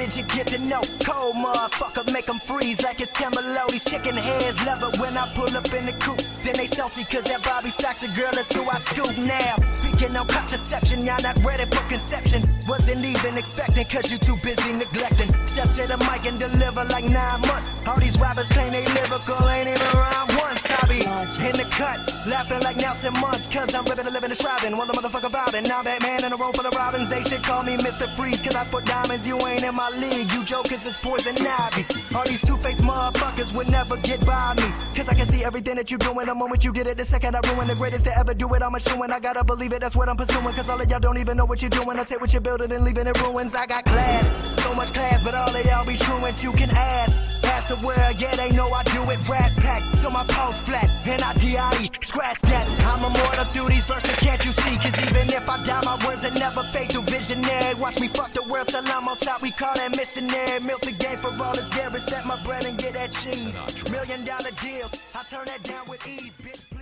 did you get to know? Cold motherfucker, make them freeze like it's Timberlow. These chicken heads love it when I pull up in the coupe. Then they salty cause that Bobby Stacks a girl, that's who I scoop now. Speaking on contraception, y'all not ready for conception. Wasn't even expecting cause you too busy neglecting. Step to the mic and deliver like 9 months. All these rappers claim they lyrical, ain't even around once. I be in the cut, laughing like Nelson Muntz, cause I'm ripping and living and striving while the motherfucker vibing. Now that man in a row for the Robins, they should call me Mr. Freeze, cause I put diamonds, you ain't in my league. You jokers is poison ivy. All these two-faced motherfuckers would never get by me, cause I can see everything that you doing. The moment you did it, the second I ruined. The greatest to ever do it, I'm chewing. I gotta believe it, that's what I'm pursuing, cause all of y'all don't even know what you're doing. I take what you're building and leaving it ruins. I got class, so much class, but all of y'all be truant. You can ask the world, yeah, they know I do it. Rat pack, so my pulse flat, N-I-D-I-E, scratch that. I'm immortal through these verses, can't you see? Cause even if I die, my words will never fade to visionary. Watch me fuck the world till I'm on top, we call that missionary. Milk the game for all this dairy, step my bread and get that cheese. $1 million deals, I turn that down with ease, bitch.